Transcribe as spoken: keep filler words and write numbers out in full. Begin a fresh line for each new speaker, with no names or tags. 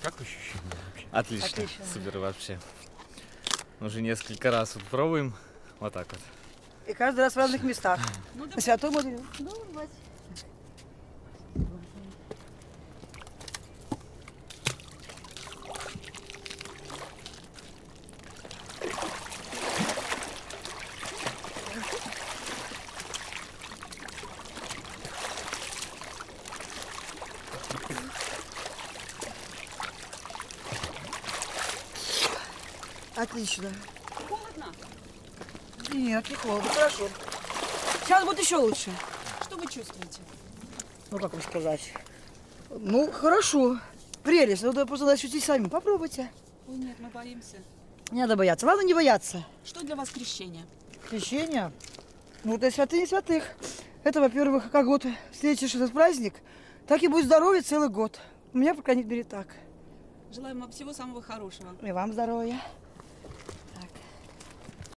Как ощущения вообще?
Отлично.
Отлично.
Супер вообще. Уже несколько раз вот пробуем. Вот так вот.
И каждый раз в разных местах.
Ну, да.
На Святой Модуле. Ну, давайте. Отлично.
Холодно?
Нет, не холодно, хорошо. Сейчас будет еще лучше.
Что вы чувствуете?
Ну, как вам сказать? Ну, хорошо. Прелесть. Надо просто ощутить сами. Попробуйте.
Ой, нет, мы боимся.
Не надо бояться. Ладно, не бояться.
Что для вас крещение?
Крещение? Ну, это святые святых. Это, во-первых, как вот встретишь этот праздник, так и будет здоровье целый год. У меня, по крайней мере, так.
Желаем вам всего самого хорошего.
И вам здоровья.